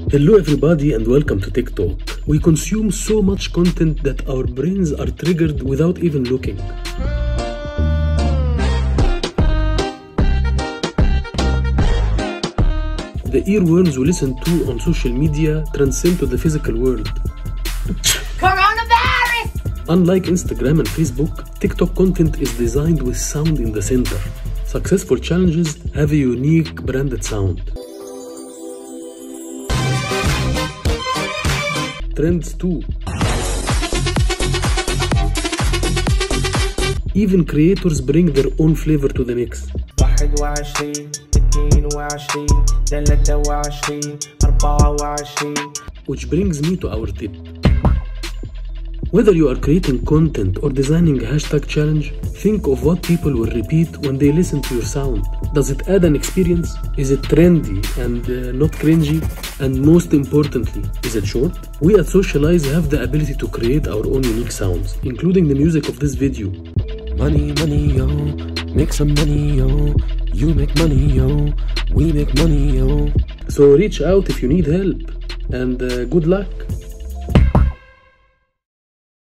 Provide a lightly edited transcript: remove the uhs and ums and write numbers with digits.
Hello everybody and welcome to TikTalk. We consume so much content that our brains are triggered without even looking. The earworms we listen to on social media transcend to the physical world. Coronavirus! Unlike Instagram and Facebook, TikTok content is designed with sound in the center. Successful challenges have a unique branded sound. Trends too. Even creators bring their own flavor to the mix. 21 22 23 24 Which brings me to our tip. Whether you are creating content or designing a hashtag challenge, think of what people will repeat when they listen to your sound. Does it add an experience? Is it trendy and not cringy? And most importantly, is it short? We at Socialize have the ability to create our own unique sounds, including the music of this video. Money, money, yo, make some money, yo. You make money, yo, we make money, yo. So reach out if you need help, and good luck.